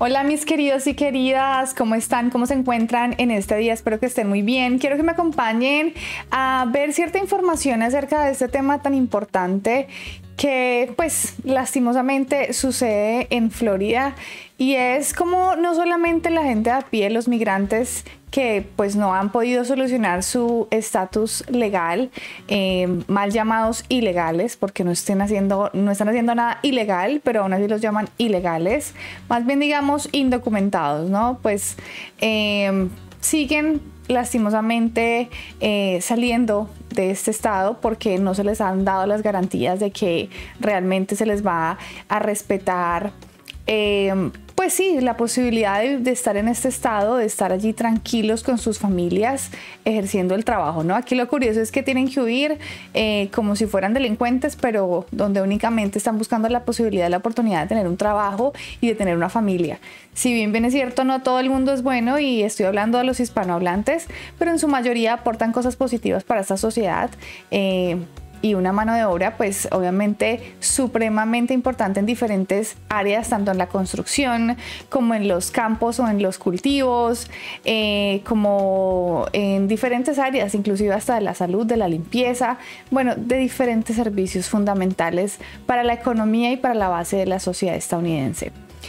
Hola mis queridos y queridas, ¿cómo están? ¿Cómo se encuentran en este día? Espero que estén muy bien. Quiero que me acompañen a ver cierta información acerca de este tema tan importante que pues lastimosamente sucede en Florida, y es como no solamente la gente de a pie, los migrantes que pues no han podido solucionar su estatus legal, mal llamados ilegales, porque no están haciendo nada ilegal, pero aún así los llaman ilegales, más bien digamos indocumentados, ¿no? Pues siguen lastimosamente saliendo de este estado porque no se les han dado las garantías de que realmente se les va a respetar pues sí, la posibilidad de estar en este estado, de estar allí tranquilos con sus familias, ejerciendo el trabajo, ¿no? Aquí lo curioso es que tienen que huir como si fueran delincuentes, pero donde únicamente están buscando la posibilidad, la oportunidad de tener un trabajo y de tener una familia. Si bien es cierto, no todo el mundo es bueno, y estoy hablando de los hispanohablantes, pero en su mayoría aportan cosas positivas para esta sociedad. Y una mano de obra pues obviamente supremamente importante en diferentes áreas, tanto en la construcción como en los campos o en los cultivos, como en diferentes áreas, inclusive hasta de la salud, de la limpieza, bueno, de diferentes servicios fundamentales para la economía y para la base de la sociedad estadounidense.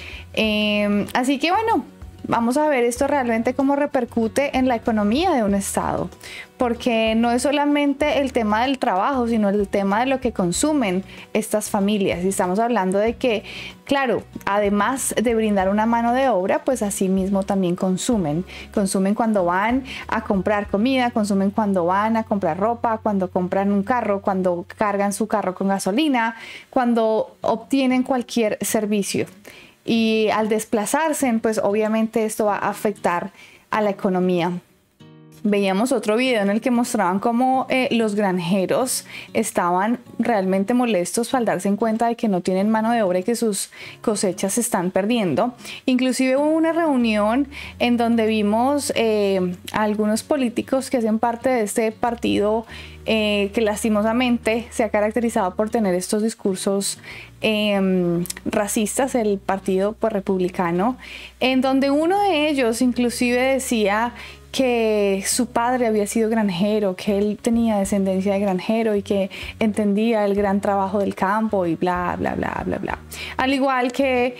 Así que bueno, vamos a ver esto realmente cómo repercute en la economía de un estado, porque no es solamente el tema del trabajo, sino el tema de lo que consumen estas familias. Y estamos hablando de que, claro, además de brindar una mano de obra, pues asimismo también consumen cuando van a comprar comida, consumen cuando van a comprar ropa, cuando compran un carro, cuando cargan su carro con gasolina, cuando obtienen cualquier servicio. Y al desplazarse, pues obviamente esto va a afectar a la economía. Veíamos otro video en el que mostraban cómo los granjeros estaban realmente molestos al darse en cuenta de que no tienen mano de obra y que sus cosechas se están perdiendo. Inclusive hubo una reunión en donde vimos a algunos políticos que hacen parte de este partido que lastimosamente se ha caracterizado por tener estos discursos racistas, el partido pues, republicano, en donde uno de ellos inclusive decía que su padre había sido granjero, que él tenía descendencia de granjero y que entendía el gran trabajo del campo y bla, bla, bla, bla, bla. Al igual que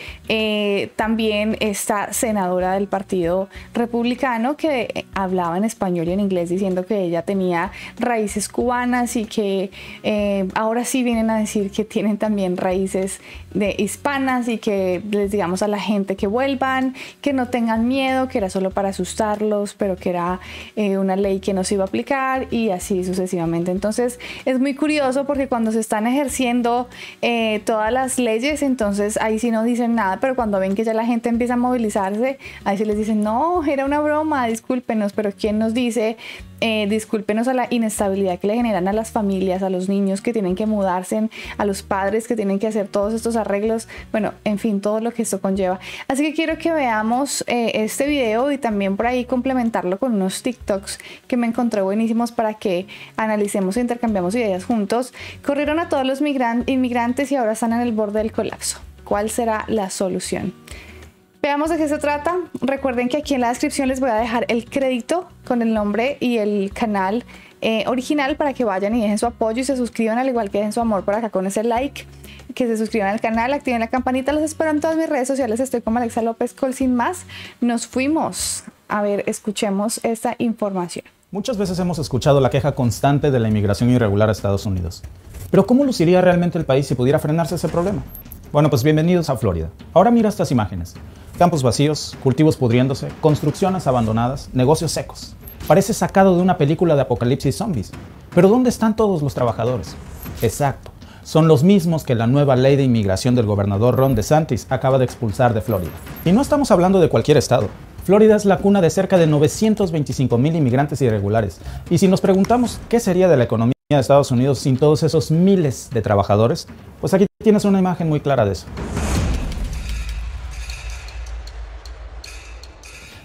también esta senadora del Partido Republicano que hablaba en español y en inglés diciendo que ella tenía raíces cubanas y que ahora sí vienen a decir que tienen también raíces de hispanas y que les digamos a la gente que vuelvan, que no tengan miedo, que era solo para asustarlos, pero que era una ley que no se iba a aplicar y así sucesivamente. Entonces es muy curioso porque cuando se están ejerciendo todas las leyes, entonces ahí sí no dicen nada, pero cuando ven que ya la gente empieza a movilizarse, ahí sí les dicen, no, era una broma, discúlpenos, pero ¿quién nos dice? Discúlpenos a la inestabilidad que le generan a las familias, a los niños que tienen que mudarse, a los padres que tienen que hacer todos estos arreglos, bueno, en fin, todo lo que esto conlleva. Así que quiero que veamos este video y también por ahí complementarlo con unos TikToks que me encontré buenísimos para que analicemos e intercambiamos ideas juntos. Corrieron a todos los inmigrantes y ahora están en el borde del colapso. ¿Cuál será la solución? Veamos de qué se trata. Recuerden que aquí en la descripción les voy a dejar el crédito con el nombre y el canal original para que vayan y dejen su apoyo y se suscriban, al igual que dejen su amor por acá con ese like, que se suscriban al canal, activen la campanita. Los espero en todas mis redes sociales. Estoy como Alexa López Col. Sin más, nos fuimos. A ver, escuchemos esta información. Muchas veces hemos escuchado la queja constante de la inmigración irregular a Estados Unidos. Pero ¿cómo luciría realmente el país si pudiera frenarse ese problema? Bueno, pues bienvenidos a Florida. Ahora mira estas imágenes. Campos vacíos, cultivos pudriéndose, construcciones abandonadas, negocios secos. Parece sacado de una película de apocalipsis zombies. Pero ¿dónde están todos los trabajadores? Exacto, son los mismos que la nueva ley de inmigración del gobernador Ron DeSantis acaba de expulsar de Florida. Y no estamos hablando de cualquier estado. Florida es la cuna de cerca de 925,000 inmigrantes irregulares. Y si nos preguntamos qué sería de la economía de Estados Unidos sin todos esos miles de trabajadores, pues aquí tienes una imagen muy clara de eso.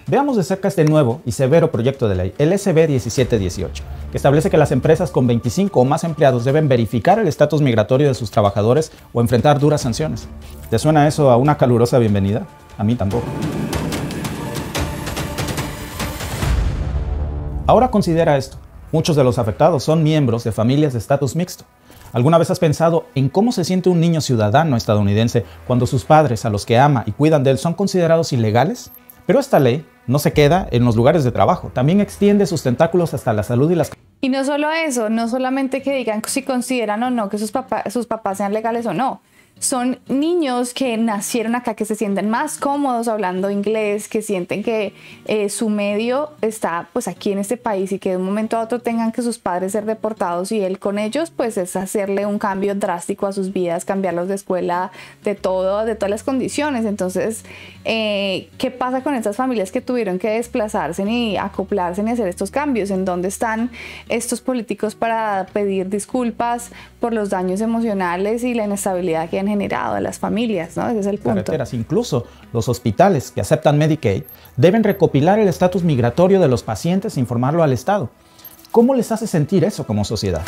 Veamos de cerca este nuevo y severo proyecto de ley, el SB 1718, que establece que las empresas con 25 o más empleados deben verificar el estatus migratorio de sus trabajadores o enfrentar duras sanciones. ¿Te suena eso a una calurosa bienvenida? A mí tampoco. Ahora considera esto. Muchos de los afectados son miembros de familias de estatus mixto. ¿Alguna vez has pensado en cómo se siente un niño ciudadano estadounidense cuando sus padres, a los que ama y cuidan de él, son considerados ilegales? Pero esta ley no se queda en los lugares de trabajo, también extiende sus tentáculos hasta la salud y las... Y no solo eso, no solamente que digan si consideran o no que sus papás sean legales o no. Son niños que nacieron acá, que se sienten más cómodos hablando inglés, que sienten que su medio está pues aquí en este país y que de un momento a otro tengan que sus padres ser deportados y él con ellos, pues es hacerle un cambio drástico a sus vidas, cambiarlos de escuela, de todo, de todas las condiciones. Entonces, ¿qué pasa con estas familias que tuvieron que desplazarse y acoplarse y hacer estos cambios? ¿En dónde están estos políticos para pedir disculpas por los daños emocionales y la inestabilidad que han generado a las familias, ¿no? Ese es el punto. Carreteras, incluso los hospitales que aceptan Medicaid deben recopilar el estatus migratorio de los pacientes e informarlo al Estado. ¿Cómo les hace sentir eso como sociedad?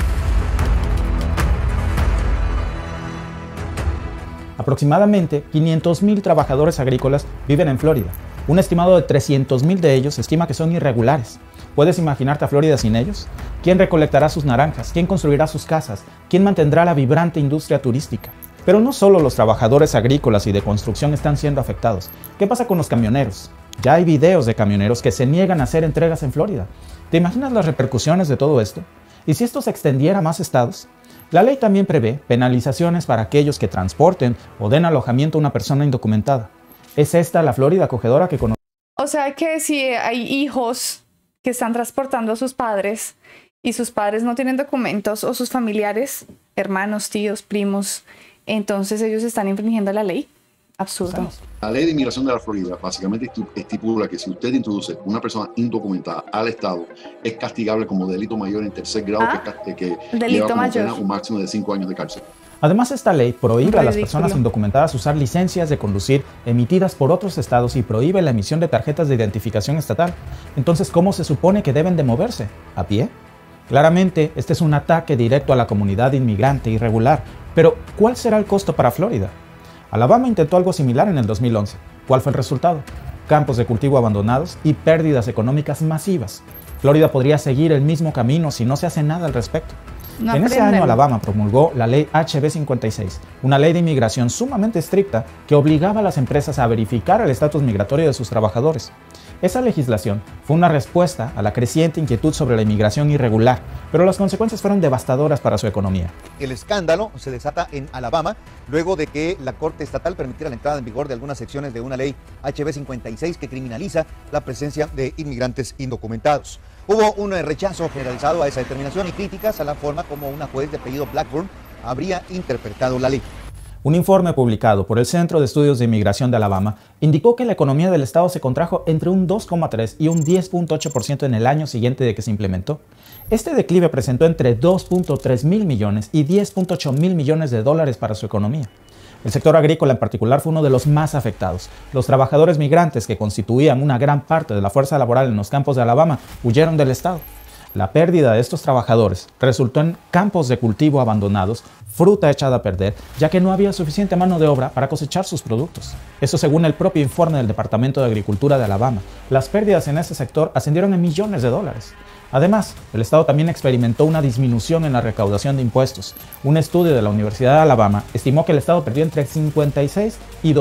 Aproximadamente 500,000 trabajadores agrícolas viven en Florida. Un estimado de 300,000 de ellos estima que son irregulares. ¿Puedes imaginarte a Florida sin ellos? ¿Quién recolectará sus naranjas? ¿Quién construirá sus casas? ¿Quién mantendrá la vibrante industria turística? Pero no solo los trabajadores agrícolas y de construcción están siendo afectados. ¿Qué pasa con los camioneros? Ya hay videos de camioneros que se niegan a hacer entregas en Florida. ¿Te imaginas las repercusiones de todo esto? ¿Y si esto se extendiera a más estados? La ley también prevé penalizaciones para aquellos que transporten o den alojamiento a una persona indocumentada. ¿Es esta la Florida acogedora que conocemos? O sea que si hay hijos que están transportando a sus padres y sus padres no tienen documentos o sus familiares, hermanos, tíos, primos, entonces ellos están infringiendo la ley. Absurdo. La ley de inmigración de la Florida básicamente estipula que si usted introduce una persona indocumentada al Estado, es castigable como delito mayor en tercer grado que lleva como pena un máximo de 5 años de cárcel. Además, esta ley prohíbe a las personas indocumentadas usar licencias de conducir emitidas por otros estados y prohíbe la emisión de tarjetas de identificación estatal. Entonces, ¿cómo se supone que deben de moverse? ¿A pie? Claramente, este es un ataque directo a la comunidad inmigrante irregular. Pero, ¿cuál será el costo para Florida? Alabama intentó algo similar en el 2011. ¿Cuál fue el resultado? Campos de cultivo abandonados y pérdidas económicas masivas. Florida podría seguir el mismo camino si no se hace nada al respecto. En ese año, Alabama promulgó la ley HB 56, una ley de inmigración sumamente estricta que obligaba a las empresas a verificar el estatus migratorio de sus trabajadores. Esa legislación fue una respuesta a la creciente inquietud sobre la inmigración irregular, pero las consecuencias fueron devastadoras para su economía. El escándalo se desata en Alabama luego de que la Corte Estatal permitiera la entrada en vigor de algunas secciones de una ley HB 56 que criminaliza la presencia de inmigrantes indocumentados. Hubo un rechazo generalizado a esa determinación y críticas a la forma como una juez de apellido Blackburn habría interpretado la ley. Un informe publicado por el Centro de Estudios de Inmigración de Alabama indicó que la economía del estado se contrajo entre un 2,3 y un 10,8% en el año siguiente de que se implementó. Este declive presentó entre 2,3 mil millones y 10,8 mil millones de dólares para su economía. El sector agrícola en particular fue uno de los más afectados. Los trabajadores migrantes, que constituían una gran parte de la fuerza laboral en los campos de Alabama, huyeron del estado. La pérdida de estos trabajadores resultó en campos de cultivo abandonados, fruta echada a perder, ya que no había suficiente mano de obra para cosechar sus productos. Eso según el propio informe del Departamento de Agricultura de Alabama. Las pérdidas en ese sector ascendieron en millones de dólares. Además, el estado también experimentó una disminución en la recaudación de impuestos. Un estudio de la Universidad de Alabama estimó que el estado perdió entre 56 y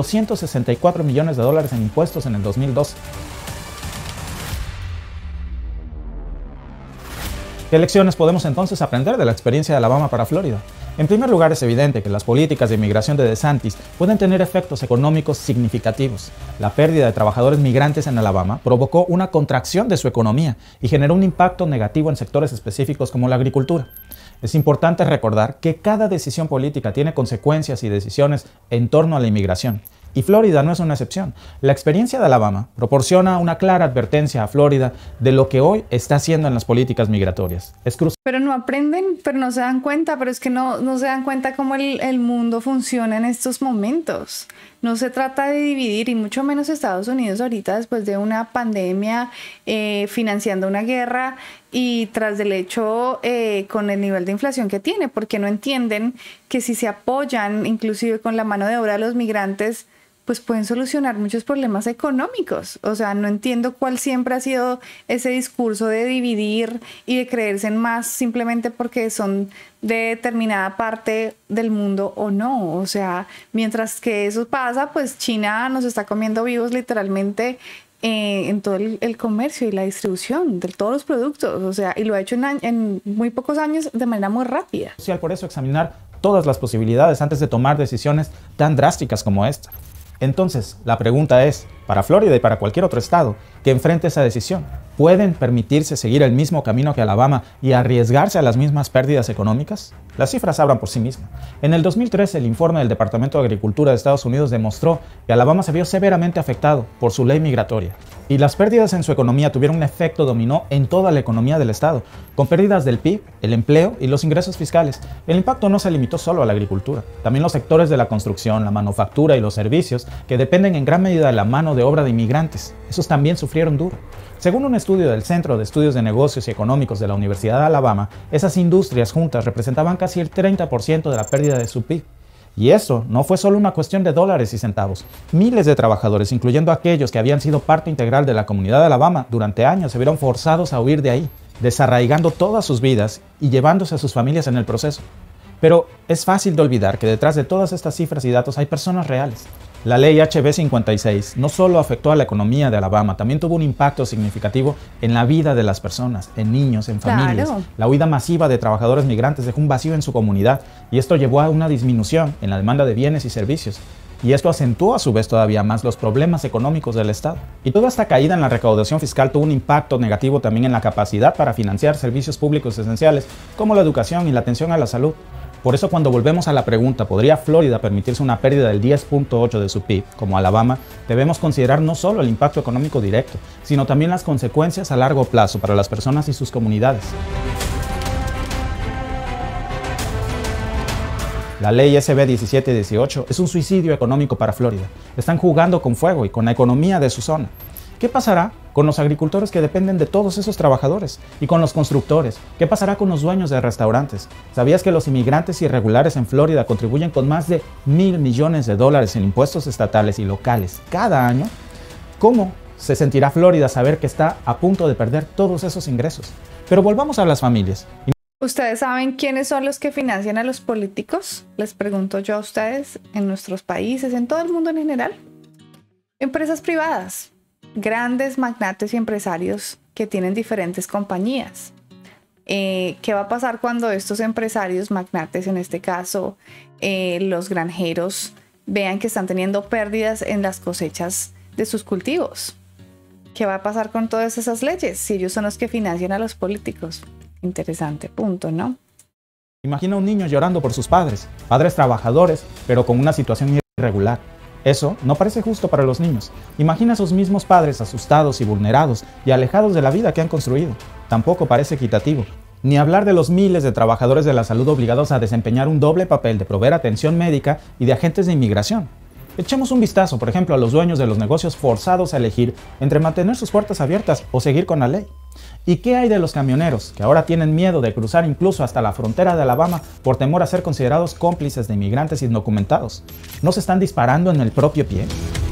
264 millones de dólares en impuestos en el 2012. ¿Qué lecciones podemos entonces aprender de la experiencia de Alabama para Florida? En primer lugar, es evidente que las políticas de inmigración de DeSantis pueden tener efectos económicos significativos. La pérdida de trabajadores migrantes en Alabama provocó una contracción de su economía y generó un impacto negativo en sectores específicos como la agricultura. Es importante recordar que cada decisión política tiene consecuencias y decisiones en torno a la inmigración. Y Florida no es una excepción. La experiencia de Alabama proporciona una clara advertencia a Florida de lo que hoy está haciendo en las políticas migratorias. Pero no aprenden, pero no se dan cuenta, pero es que no se dan cuenta cómo el mundo funciona en estos momentos. no se trata de dividir, y mucho menos Estados Unidos ahorita después de una pandemia, financiando una guerra y tras del hecho con el nivel de inflación que tiene, porque no entienden que si se apoyan inclusive con la mano de obra de los migrantes, pues pueden solucionar muchos problemas económicos. O sea, no entiendo cuál siempre ha sido ese discurso de dividir y de creerse en más simplemente porque son de determinada parte del mundo o no. O sea, mientras que eso pasa, pues China nos está comiendo vivos literalmente en todo el comercio y la distribución de todos los productos. O sea, y lo ha hecho en muy pocos años de manera muy rápida. Por eso examinar todas las posibilidades antes de tomar decisiones tan drásticas como esta. Entonces, la pregunta es, para Florida y para cualquier otro estado que enfrente esa decisión, ¿pueden permitirse seguir el mismo camino que Alabama y arriesgarse a las mismas pérdidas económicas? Las cifras hablan por sí mismas. En el 2013, el informe del Departamento de Agricultura de Estados Unidos demostró que Alabama se vio severamente afectado por su ley migratoria, y las pérdidas en su economía tuvieron un efecto dominó en toda la economía del estado, con pérdidas del PIB, el empleo y los ingresos fiscales. El impacto no se limitó solo a la agricultura, también los sectores de la construcción, la manufactura y los servicios, que dependen en gran medida de la mano de obra de inmigrantes. Esos también sufrieron duro. Según un estudio del Centro de Estudios de Negocios y Económicos de la Universidad de Alabama, esas industrias juntas representaban casi el 30% de la pérdida de su PIB. Y eso no fue solo una cuestión de dólares y centavos. Miles de trabajadores, incluyendo aquellos que habían sido parte integral de la comunidad de Alabama durante años, se vieron forzados a huir de ahí, desarraigando todas sus vidas y llevándose a sus familias en el proceso. Pero es fácil de olvidar que detrás de todas estas cifras y datos hay personas reales. La ley HB 56 no solo afectó a la economía de Alabama, también tuvo un impacto significativo en la vida de las personas, en niños, en familias. Claro. La huida masiva de trabajadores migrantes dejó un vacío en su comunidad y esto llevó a una disminución en la demanda de bienes y servicios. Y esto acentuó a su vez todavía más los problemas económicos del Estado. Y toda esta caída en la recaudación fiscal tuvo un impacto negativo también en la capacidad para financiar servicios públicos esenciales como la educación y la atención a la salud. Por eso cuando volvemos a la pregunta, ¿podría Florida permitirse una pérdida del 10.8 de su PIB, como Alabama? Debemos considerar no solo el impacto económico directo, sino también las consecuencias a largo plazo para las personas y sus comunidades. La ley SB 1718 es un suicidio económico para Florida. Están jugando con fuego y con la economía de su zona. ¿Qué pasará con los agricultores que dependen de todos esos trabajadores? ¿Y con los constructores? ¿Qué pasará con los dueños de restaurantes? ¿Sabías que los inmigrantes irregulares en Florida contribuyen con más de $1.000 millones en impuestos estatales y locales cada año? ¿Cómo se sentirá Florida saber que está a punto de perder todos esos ingresos? Pero volvamos a las familias. ¿Ustedes saben quiénes son los que financian a los políticos? Les pregunto yo a ustedes, en nuestros países, en todo el mundo en general. Empresas privadas. Grandes magnates y empresarios que tienen diferentes compañías. ¿Qué va a pasar cuando estos empresarios magnates, en este caso los granjeros, vean que están teniendo pérdidas en las cosechas de sus cultivos? ¿Qué va a pasar con todas esas leyes si ellos son los que financian a los políticos? Interesante punto, ¿no? Imagina un niño llorando por sus padres trabajadores, pero con una situación irregular. Eso no parece justo para los niños. Imagina a sus mismos padres asustados y vulnerados y alejados de la vida que han construido. Tampoco parece equitativo. Ni hablar de los miles de trabajadores de la salud obligados a desempeñar un doble papel de proveer atención médica y de agentes de inmigración. Echemos un vistazo, por ejemplo, a los dueños de los negocios forzados a elegir entre mantener sus puertas abiertas o seguir con la ley. ¿Y qué hay de los camioneros que ahora tienen miedo de cruzar incluso hasta la frontera de Alabama por temor a ser considerados cómplices de inmigrantes indocumentados? ¿No se están disparando en el propio pie?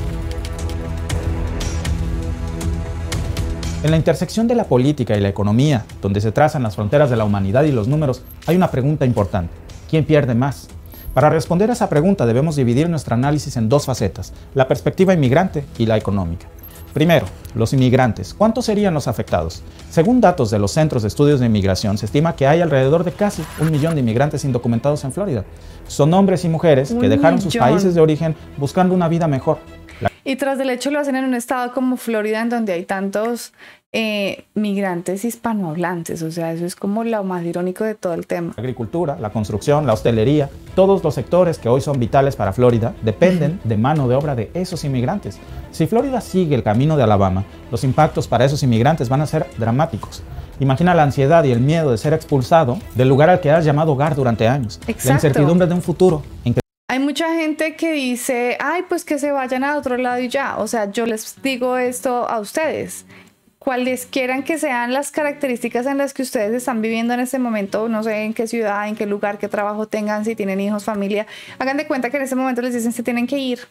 En la intersección de la política y la economía, donde se trazan las fronteras de la humanidad y los números, hay una pregunta importante. ¿Quién pierde más? Para responder a esa pregunta debemos dividir nuestro análisis en dos facetas, la perspectiva inmigrante y la económica. Primero, los inmigrantes. ¿Cuántos serían los afectados? Según datos de los Centros de Estudios de Inmigración, se estima que hay alrededor de casi 1 millón de inmigrantes indocumentados en Florida. Son hombres y mujeres que dejaron sus países de origen buscando una vida mejor. Y tras del hecho lo hacen en un estado como Florida, en donde hay tantos migrantes hispanohablantes. O sea, eso es como lo más irónico de todo el tema. La agricultura, la construcción, la hostelería, todos los sectores que hoy son vitales para Florida dependen de mano de obra de esos inmigrantes. Si Florida sigue el camino de Alabama, los impactos para esos inmigrantes van a ser dramáticos. Imagina la ansiedad y el miedo de ser expulsado del lugar al que has llamado hogar durante años. Exacto. La incertidumbre de un futuro en que Hay mucha gente que dice, ay, pues que se vayan a otro lado y ya. O sea, yo les digo esto a ustedes. Cuales quieran que sean las características en las que ustedes están viviendo en este momento, no sé en qué ciudad, en qué lugar, qué trabajo tengan, si tienen hijos, familia, hagan de cuenta que en este momento les dicen que tienen que ir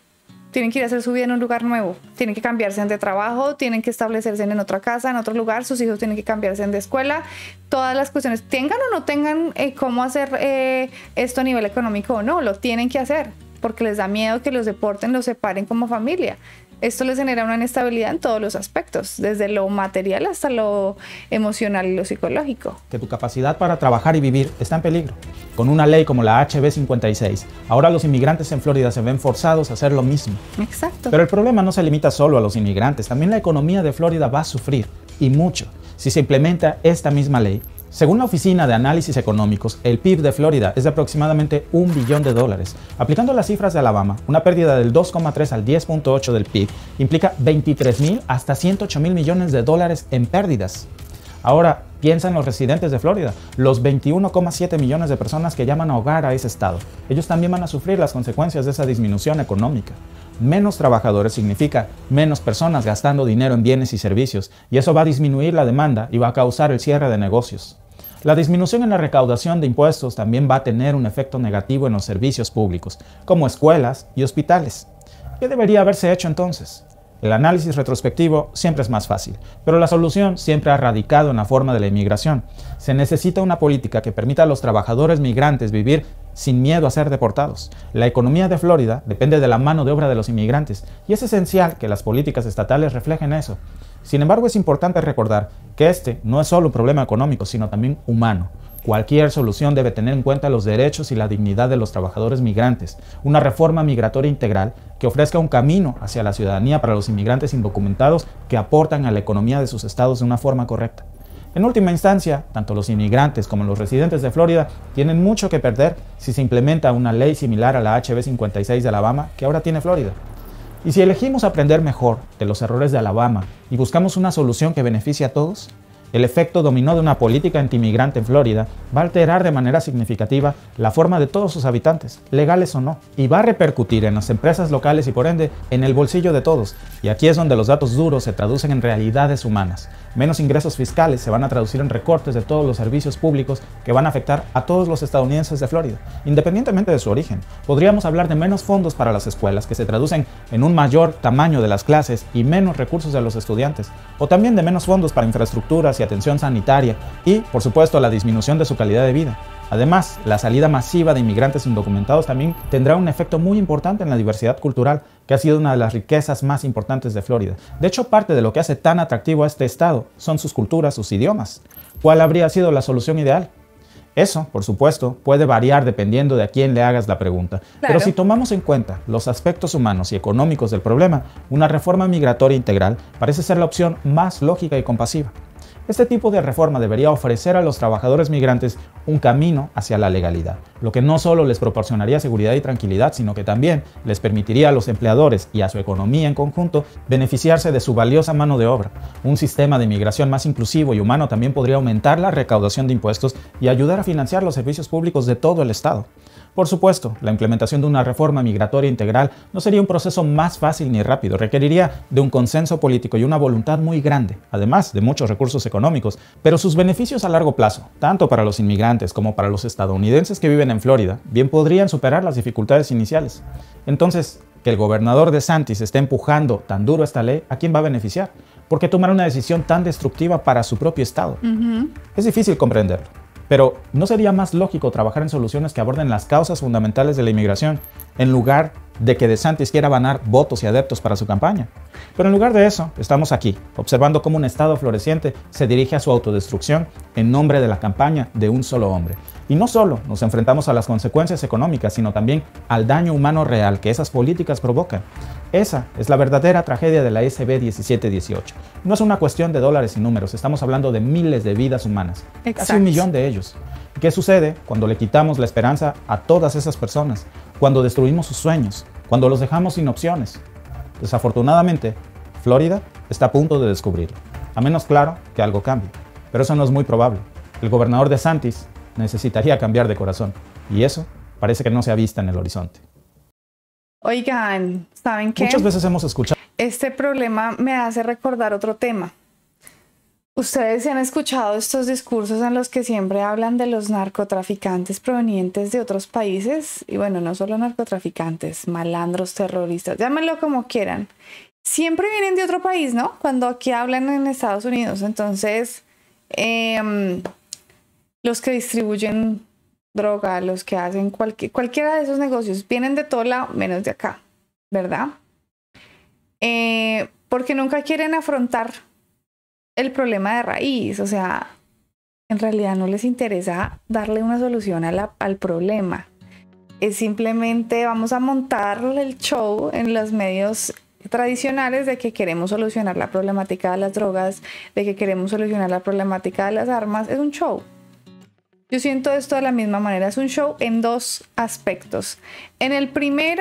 a hacer su vida en un lugar nuevo, tienen que cambiarse de trabajo, tienen que establecerse en otra casa, en otro lugar, sus hijos tienen que cambiarse de escuela, todas las cuestiones, tengan o no tengan cómo hacer esto a nivel económico o no, lo tienen que hacer, porque les da miedo que los deporten, los separen como familia. Esto les genera una inestabilidad en todos los aspectos, desde lo material hasta lo emocional y lo psicológico. Que tu capacidad para trabajar y vivir está en peligro. Con una ley como la HB 56, ahora los inmigrantes en Florida se ven forzados a hacer lo mismo. Exacto. Pero el problema no se limita solo a los inmigrantes, también la economía de Florida va a sufrir, y mucho, si se implementa esta misma ley. Según la Oficina de Análisis Económicos, el PIB de Florida es de aproximadamente $1 billón. Aplicando las cifras de Alabama, una pérdida del 2,3 al 10,8 del PIB implica 23,000 hasta 108,000 millones de dólares en pérdidas. Ahora, piensa en los residentes de Florida, los 21,7 millones de personas que llaman a hogar a ese estado. Ellos también van a sufrir las consecuencias de esa disminución económica. Menos trabajadores significa menos personas gastando dinero en bienes y servicios, y eso va a disminuir la demanda y va a causar el cierre de negocios. La disminución en la recaudación de impuestos también va a tener un efecto negativo en los servicios públicos, como escuelas y hospitales. ¿Qué debería haberse hecho entonces? El análisis retrospectivo siempre es más fácil, pero la solución siempre ha radicado en la forma de la inmigración. Se necesita una política que permita a los trabajadores migrantes vivir sin miedo a ser deportados. La economía de Florida depende de la mano de obra de los inmigrantes y es esencial que las políticas estatales reflejen eso. Sin embargo, es importante recordar que este no es solo un problema económico, sino también humano. Cualquier solución debe tener en cuenta los derechos y la dignidad de los trabajadores migrantes. Una reforma migratoria integral que ofrezca un camino hacia la ciudadanía para los inmigrantes indocumentados que aportan a la economía de sus estados de una forma correcta. En última instancia, tanto los inmigrantes como los residentes de Florida tienen mucho que perder si se implementa una ley similar a la HB 56 de Alabama que ahora tiene Florida. Y si elegimos aprender mejor de los errores de Alabama y buscamos una solución que beneficie a todos, el efecto dominó de una política antimigrante en Florida va a alterar de manera significativa la forma de todos sus habitantes, legales o no, y va a repercutir en las empresas locales y por ende en el bolsillo de todos. Y aquí es donde los datos duros se traducen en realidades humanas. Menos ingresos fiscales se van a traducir en recortes de todos los servicios públicos que van a afectar a todos los estadounidenses de Florida, independientemente de su origen. Podríamos hablar de menos fondos para las escuelas que se traducen en un mayor tamaño de las clases y menos recursos de los estudiantes, o también de menos fondos para infraestructuras y atención sanitaria y, por supuesto, la disminución de su calidad de vida. Además, la salida masiva de inmigrantes indocumentados también tendrá un efecto muy importante en la diversidad cultural, que ha sido una de las riquezas más importantes de Florida. De hecho, parte de lo que hace tan atractivo a este estado son sus culturas, sus idiomas. ¿Cuál habría sido la solución ideal? Eso, por supuesto, puede variar dependiendo de a quién le hagas la pregunta. Claro. Pero si tomamos en cuenta los aspectos humanos y económicos del problema, una reforma migratoria integral parece ser la opción más lógica y compasiva. Este tipo de reforma debería ofrecer a los trabajadores migrantes un camino hacia la legalidad, lo que no solo les proporcionaría seguridad y tranquilidad, sino que también les permitiría a los empleadores y a su economía en conjunto beneficiarse de su valiosa mano de obra. Un sistema de inmigración más inclusivo y humano también podría aumentar la recaudación de impuestos y ayudar a financiar los servicios públicos de todo el estado. Por supuesto, la implementación de una reforma migratoria integral no sería un proceso más fácil ni rápido, requeriría de un consenso político y una voluntad muy grande, además de muchos recursos económicos, pero sus beneficios a largo plazo, tanto para los inmigrantes como para los estadounidenses que viven en Florida, bien podrían superar las dificultades iniciales. Entonces, que el gobernador DeSantis esté empujando tan duro esta ley, ¿a quién va a beneficiar? ¿Por qué tomar una decisión tan destructiva para su propio estado? Es difícil comprenderlo. Pero, ¿no sería más lógico trabajar en soluciones que aborden las causas fundamentales de la inmigración, en lugar de que DeSantis quiera ganar votos y adeptos para su campaña? Pero en lugar de eso, estamos aquí, observando cómo un estado floreciente se dirige a su autodestrucción en nombre de la campaña de un solo hombre. Y no solo nos enfrentamos a las consecuencias económicas, sino también al daño humano real que esas políticas provocan. Esa es la verdadera tragedia de la SB 1718. No es una cuestión de dólares y números, estamos hablando de miles de vidas humanas, casi 1 millón de ellos. ¿Qué sucede cuando le quitamos la esperanza a todas esas personas? Cuando destruimos sus sueños, cuando los dejamos sin opciones. Desafortunadamente, Florida está a punto de descubrirlo, a menos claro que algo cambie. Pero eso no es muy probable. El gobernador DeSantis necesitaría cambiar de corazón, y eso parece que no se avista en el horizonte. Oigan, ¿saben qué? Muchas veces hemos escuchado. Este problema me hace recordar otro tema. Ustedes se han escuchado estos discursos en los que siempre hablan de los narcotraficantes provenientes de otros países. Y bueno, no solo narcotraficantes, malandros, terroristas, llámenlo como quieran. Siempre vienen de otro país, ¿no? Cuando aquí hablan en Estados Unidos. Entonces, los que distribuyen droga, los que hacen cualquiera de esos negocios, vienen de todo lado, menos de acá, ¿verdad? Porque nunca quieren afrontar el problema de raíz, o sea, en realidad no les interesa darle una solución al problema. Es simplemente vamos a montar el show en los medios tradicionales de que queremos solucionar la problemática de las drogas, de que queremos solucionar la problemática de las armas. Es un show. Yo siento esto de la misma manera. Es un show en dos aspectos. En el primero,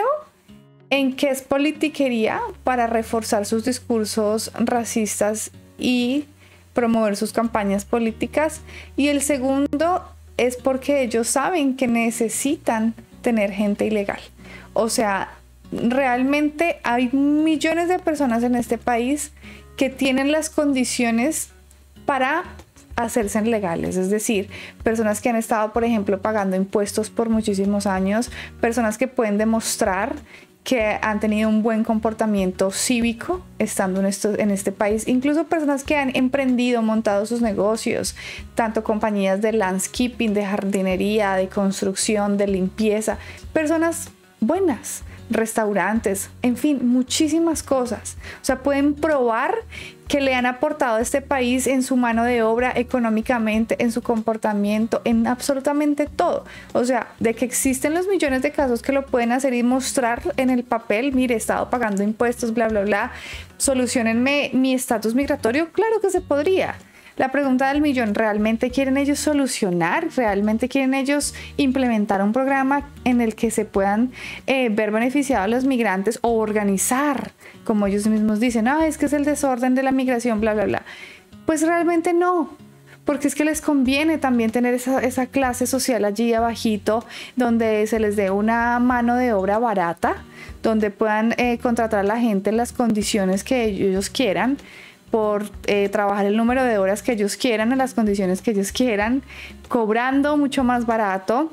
en que es politiquería para reforzar sus discursos racistas y promover sus campañas políticas. Y el segundo es porque ellos saben que necesitan tener gente ilegal. O sea, realmente hay millones de personas en este país que tienen las condiciones para hacerse legales, es decir, personas que han estado, por ejemplo, pagando impuestos por muchísimos años, personas que pueden demostrar que han tenido un buen comportamiento cívico estando en este país, incluso personas que han emprendido, montado sus negocios, tanto compañías de landscaping, de jardinería, de construcción, de limpieza, personas buenas, restaurantes, en fin, muchísimas cosas. O sea, pueden probar que le han aportado a este país en su mano de obra, económicamente, en su comportamiento, en absolutamente todo. O sea, de que existen los millones de casos que lo pueden hacer y mostrar en el papel, mire, he estado pagando impuestos, bla, bla, bla, solucionenme mi estatus migratorio. Claro que se podría. La pregunta del millón, ¿realmente quieren ellos solucionar? ¿Realmente quieren ellos implementar un programa en el que se puedan ver beneficiados los migrantes o organizar, como ellos mismos dicen, es que es el desorden de la migración, bla, bla, bla? Pues realmente no, porque es que les conviene también tener esa clase social allí abajito, donde se les dé una mano de obra barata, donde puedan contratar a la gente en las condiciones que ellos quieran, por trabajar el número de horas que ellos quieran, en las condiciones que ellos quieran, cobrando mucho más barato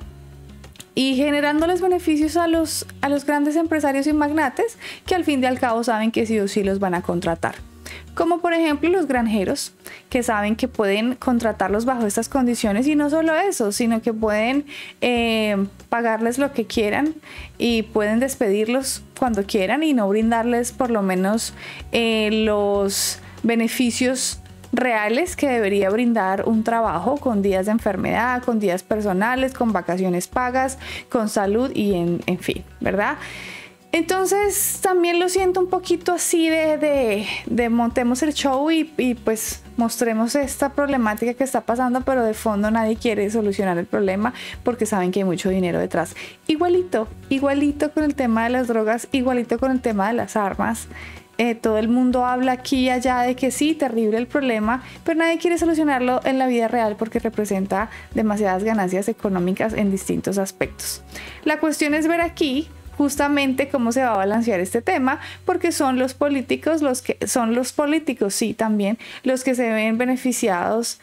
y generándoles beneficios a los grandes empresarios y magnates que al fin y al cabo saben que sí o sí los van a contratar. Como por ejemplo los granjeros, que saben que pueden contratarlos bajo estas condiciones, y no solo eso, sino que pueden pagarles lo que quieran y pueden despedirlos cuando quieran y no brindarles por lo menos los beneficios reales que debería brindar un trabajo, con días de enfermedad, con días personales, con vacaciones pagas, con salud y en fin, ¿verdad? Entonces también lo siento un poquito así de montemos el show y pues mostremos esta problemática que está pasando, pero de fondo nadie quiere solucionar el problema porque saben que hay mucho dinero detrás. Igualito con el tema de las drogas, igualito con el tema de las armas. Todo el mundo habla aquí y allá de que sí, terrible el problema, pero nadie quiere solucionarlo en la vida real porque representa demasiadas ganancias económicas en distintos aspectos. La cuestión es ver aquí justamente cómo se va a balancear este tema, porque son los políticos sí, también los que se ven beneficiados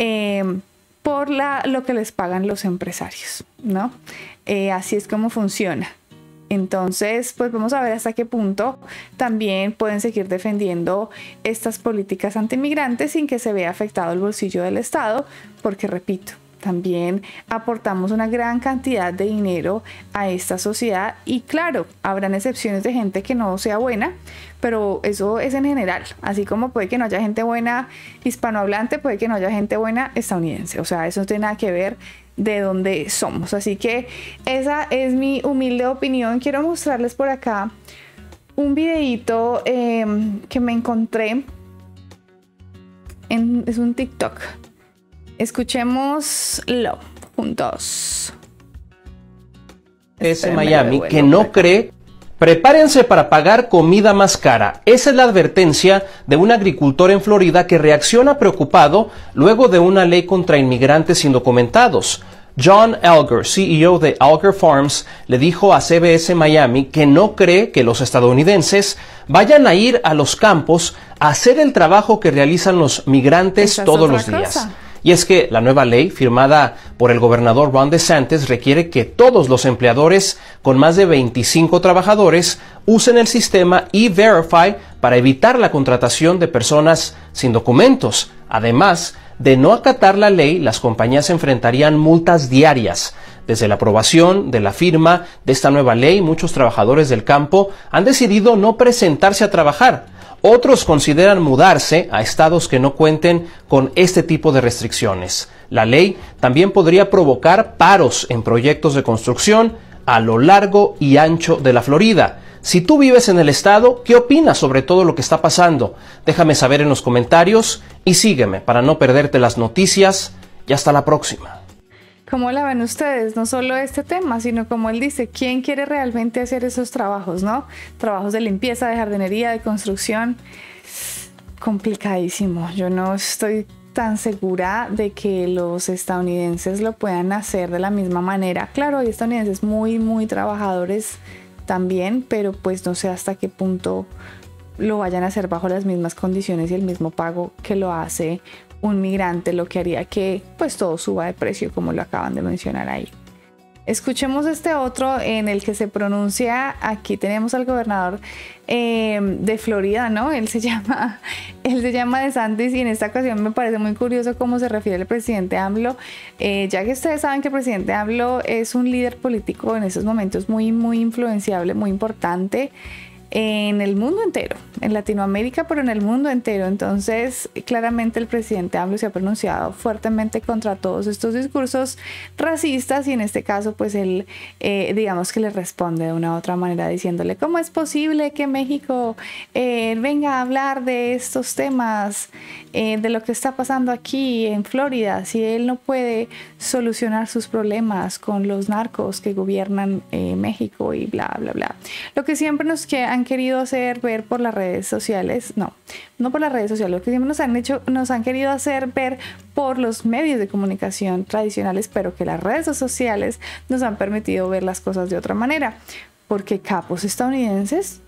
por lo que les pagan los empresarios, ¿no? Así es como funciona. Entonces, pues vamos a ver hasta qué punto también pueden seguir defendiendo estas políticas antimigrantes sin que se vea afectado el bolsillo del Estado, porque repito, también aportamos una gran cantidad de dinero a esta sociedad y claro, habrán excepciones de gente que no sea buena, pero eso es en general, así como puede que no haya gente buena hispanohablante, puede que no haya gente buena estadounidense, o sea, eso no tiene nada que ver de dónde somos. Así que esa es mi humilde opinión. Quiero mostrarles por acá un videito que me encontré es un TikTok. Escuchémoslo juntos. Es Miami que no cree. Prepárense para pagar comida más cara. Esa es la advertencia de un agricultor en Florida que reacciona preocupado luego de una ley contra inmigrantes indocumentados. John Alger, CEO de Alger Farms, le dijo a CBS Miami que no cree que los estadounidenses vayan a ir a los campos a hacer el trabajo que realizan los migrantes todos los días. Y es que la nueva ley firmada por el gobernador Ron DeSantis requiere que todos los empleadores con más de 25 trabajadores usen el sistema E-Verify para evitar la contratación de personas sin documentos. Además, de no acatar la ley, las compañías enfrentarían multas diarias. Desde la aprobación de la firma de esta nueva ley, muchos trabajadores del campo han decidido no presentarse a trabajar. Otros consideran mudarse a estados que no cuenten con este tipo de restricciones. La ley también podría provocar paros en proyectos de construcción a lo largo y ancho de la Florida. Si tú vives en el estado, ¿qué opinas sobre todo lo que está pasando? Déjame saber en los comentarios y sígueme para no perderte las noticias. Y hasta la próxima. ¿Cómo la ven ustedes? No solo este tema, sino como él dice, ¿quién quiere realmente hacer esos trabajos, no? Trabajos de limpieza, de jardinería, de construcción. Complicadísimo. Yo no estoy tan segura de que los estadounidenses lo puedan hacer de la misma manera. Claro, hay estadounidenses muy trabajadores también, pero pues no sé hasta qué punto lo vayan a hacer bajo las mismas condiciones y el mismo pago que lo hace un migrante, lo que haría que pues todo suba de precio, como lo acaban de mencionar ahí. Escuchemos este otro en el que se pronuncia. Aquí tenemos al gobernador de Florida, ¿no? Él se llama DeSantis, y en esta ocasión me parece muy curioso cómo se refiere al presidente AMLO, ya que ustedes saben que el presidente AMLO es un líder político en estos momentos muy influenciable, muy importante en el mundo entero, en Latinoamérica, pero en el mundo entero. Entonces, claramente el presidente AMLO se ha pronunciado fuertemente contra todos estos discursos racistas, y en este caso, pues él, digamos que le responde de una u otra manera diciéndole: ¿cómo es posible que México venga a hablar de estos temas, de lo que está pasando aquí en Florida, si él no puede solucionar sus problemas con los narcos que gobiernan México y bla, bla, bla? Lo que siempre han querido hacer ver por las redes sociales, no por las redes sociales, lo que siempre nos han querido hacer ver por los medios de comunicación tradicionales, pero que las redes sociales nos han permitido ver las cosas de otra manera, porque capos estadounidenses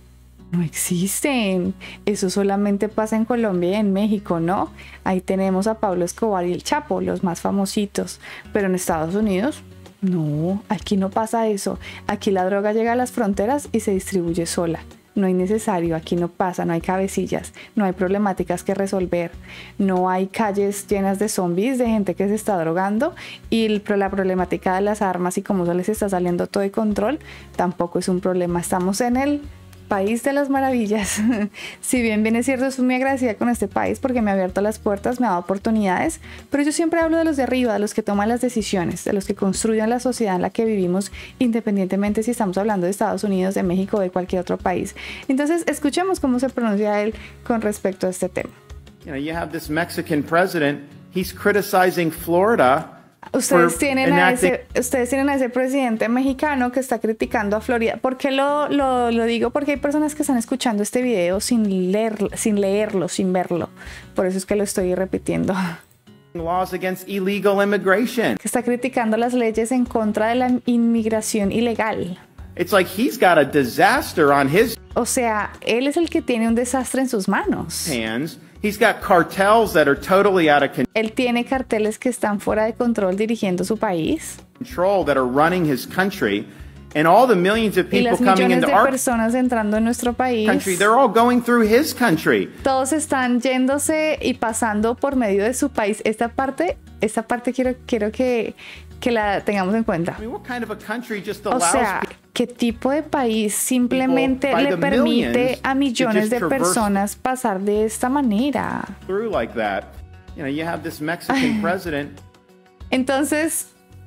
no existen. Eso solamente pasa en Colombia y en México, ¿no? Ahí tenemos a Pablo Escobar y el Chapo, los más famositos, pero en Estados Unidos no, aquí no pasa eso. Aquí la droga llega a las fronteras y se distribuye sola. No es necesario, aquí no pasa, no hay cabecillas, no hay problemáticas que resolver, no hay calles llenas de zombies, de gente que se está drogando, y la problemática de las armas y cómo se les está saliendo todo de control tampoco es un problema. Estamos en el país de las maravillas. Si bien es cierto, estoy muy agradecida con este país porque me ha abierto las puertas, me ha dado oportunidades, pero yo siempre hablo de los de arriba, de los que toman las decisiones, de los que construyen la sociedad en la que vivimos, independientemente si estamos hablando de Estados Unidos, de México o de cualquier otro país. Entonces, escuchemos cómo se pronuncia él con respecto a este tema. You have this Mexican president, he's criticizing Florida. Ustedes tienen a ese presidente mexicano que está criticando a Florida. ¿Por qué lo digo? Porque hay personas que están escuchando este video sin leerlo, sin verlo. Por eso es que lo estoy repitiendo. Laws against illegal immigration. Que está criticando las leyes en contra de la inmigración ilegal. It's like he's got a disaster on his O sea, él es el que tiene un desastre en sus manos. hands. He's got cartels that are totally out of Él tiene carteles que están fuera de control dirigiendo su país. control that are running his country, and all the millions of Y people las coming millones into de our personas entrando en nuestro país. country, they're all going through his country. Todos están yéndose y pasando por medio de su país. Esta parte quiero que la tengamos en cuenta. I mean, what kind of a country just O allows sea, ¿qué tipo de país simplemente People by le the permite millions a millones to de just traverse personas pasar de esta manera? through like that? You have this Mexican president. Entonces,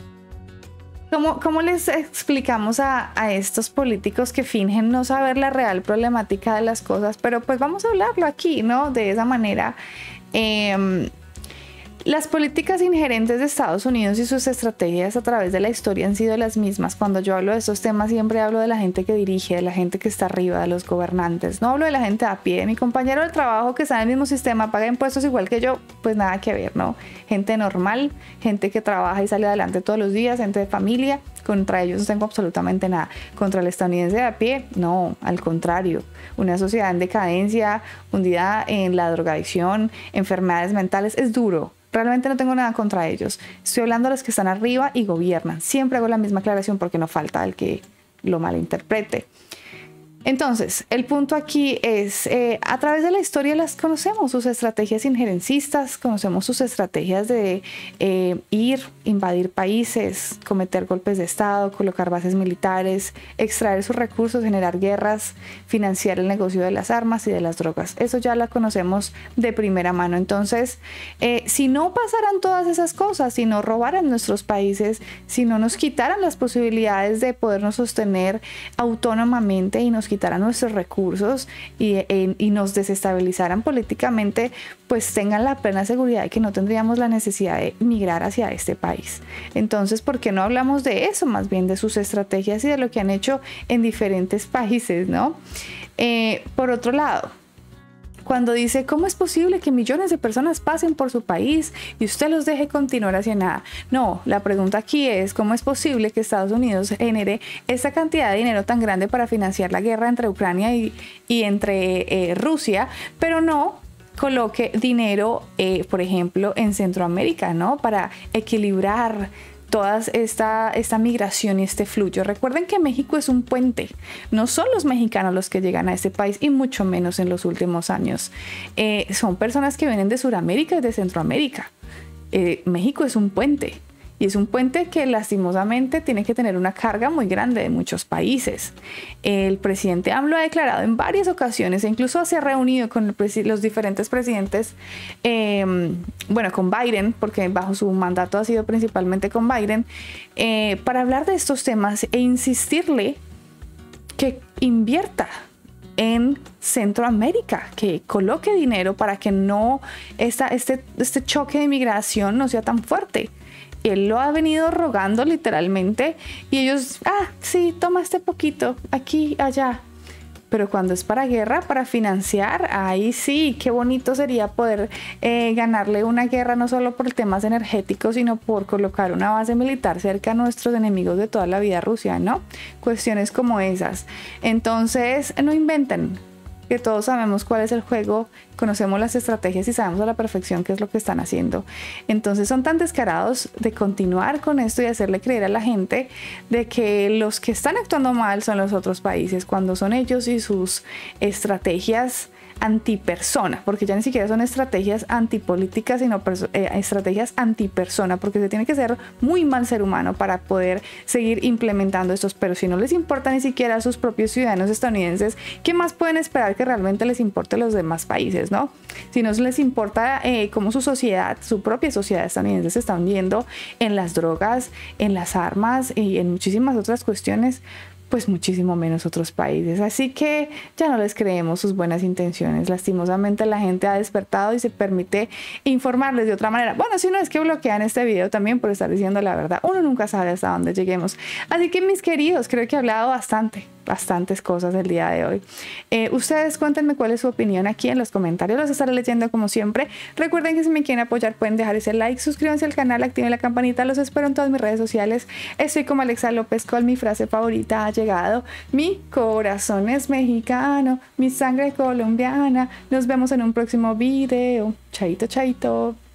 ¿cómo les explicamos a estos políticos que fingen no saber la real problemática de las cosas? Pero pues vamos a hablarlo aquí, ¿no? De esa manera. Las políticas inherentes de Estados Unidos y sus estrategias a través de la historia han sido las mismas. Cuando yo hablo de estos temas siempre hablo de la gente que dirige, de la gente que está arriba, de los gobernantes. No hablo de la gente a pie, de mi compañero del trabajo que está en el mismo sistema, paga impuestos igual que yo, pues nada que ver, ¿no? Gente normal, gente que trabaja y sale adelante todos los días, gente de familia. Contra ellos no tengo absolutamente nada. Contra el estadounidense de a pie, no, al contrario. Una sociedad en decadencia, hundida en la drogadicción, enfermedades mentales, es duro. Realmente no tengo nada contra ellos. Estoy hablando de los que están arriba y gobiernan. Siempre hago la misma aclaración porque no falta el que lo malinterprete. Entonces, el punto aquí es, a través de la historia las conocemos, sus estrategias injerencistas, conocemos sus estrategias de invadir países, cometer golpes de Estado, colocar bases militares, extraer sus recursos, generar guerras, financiar el negocio de las armas y de las drogas. Eso ya la conocemos de primera mano. Entonces, si no pasaran todas esas cosas, si no robaran nuestros países, si no nos quitaran las posibilidades de podernos sostener autónomamente y nos quitaran nuestros recursos y nos desestabilizaran políticamente, pues tengan la plena seguridad de que no tendríamos la necesidad de migrar hacia este país. Entonces, ¿por qué no hablamos de eso? Más bien de sus estrategias y de lo que han hecho en diferentes países, ¿no? Por otro lado, cuando dice, ¿cómo es posible que millones de personas pasen por su país y usted los deje continuar hacia nada? No, la pregunta aquí es, ¿cómo es posible que Estados Unidos genere esa cantidad de dinero tan grande para financiar la guerra entre Ucrania y entre Rusia, pero no coloque dinero, por ejemplo, en Centroamérica, ¿no? Para equilibrar toda esta migración y este flujo? Recuerden que México es un puente. No son los mexicanos los que llegan a este país y mucho menos en los últimos años. Son personas que vienen de Sudamérica y de Centroamérica. México es un puente. Y es un puente que lastimosamente tiene que tener una carga muy grande de muchos países. El presidente AMLO ha declarado en varias ocasiones, e incluso se ha reunido con los diferentes presidentes, con Biden, porque bajo su mandato ha sido principalmente con Biden, para hablar de estos temas e insistirle que invierta en Centroamérica, que coloque dinero para que no este choque de inmigración no sea tan fuerte. Él lo ha venido rogando literalmente y ellos, sí, toma este poquito, aquí, allá. Pero cuando es para guerra, para financiar, ahí sí, qué bonito sería poder ganarle una guerra no solo por temas energéticos, sino por colocar una base militar cerca a nuestros enemigos de toda la vida, Rusia, ¿no? Cuestiones como esas. Entonces, no inventen, que todos sabemos cuál es el juego, conocemos las estrategias y sabemos a la perfección qué es lo que están haciendo. Entonces son tan descarados de continuar con esto y hacerle creer a la gente de que los que están actuando mal son los otros países, cuando son ellos y sus estrategias antipersona, porque ya ni siquiera son estrategias antipolíticas, sino estrategias antipersona, porque se tiene que ser muy mal ser humano para poder seguir implementando estos. Pero si no les importa ni siquiera a sus propios ciudadanos estadounidenses, ¿qué más pueden esperar que realmente les importe a los demás países, no? Si no les importa cómo su sociedad, su propia sociedad estadounidense se está hundiendo en las drogas, en las armas y en muchísimas otras cuestiones, pues muchísimo menos otros países. Así que ya no les creemos sus buenas intenciones. Lastimosamente la gente ha despertado y se permite informarles de otra manera. Bueno, si no es que bloquean este video también por estar diciendo la verdad. Uno nunca sabe hasta dónde lleguemos. Así que mis queridos, creo que he hablado bastantes cosas el día de hoy. Ustedes cuéntenme cuál es su opinión aquí en los comentarios. Los estaré leyendo como siempre. Recuerden que si me quieren apoyar pueden dejar ese like, suscríbanse al canal, activen la campanita. Los espero en todas mis redes sociales. Estoy como Alexa López con mi frase favorita: ha llegado. Mi corazón es mexicano, mi sangre colombiana. Nos vemos en un próximo video. Chaito, chaito.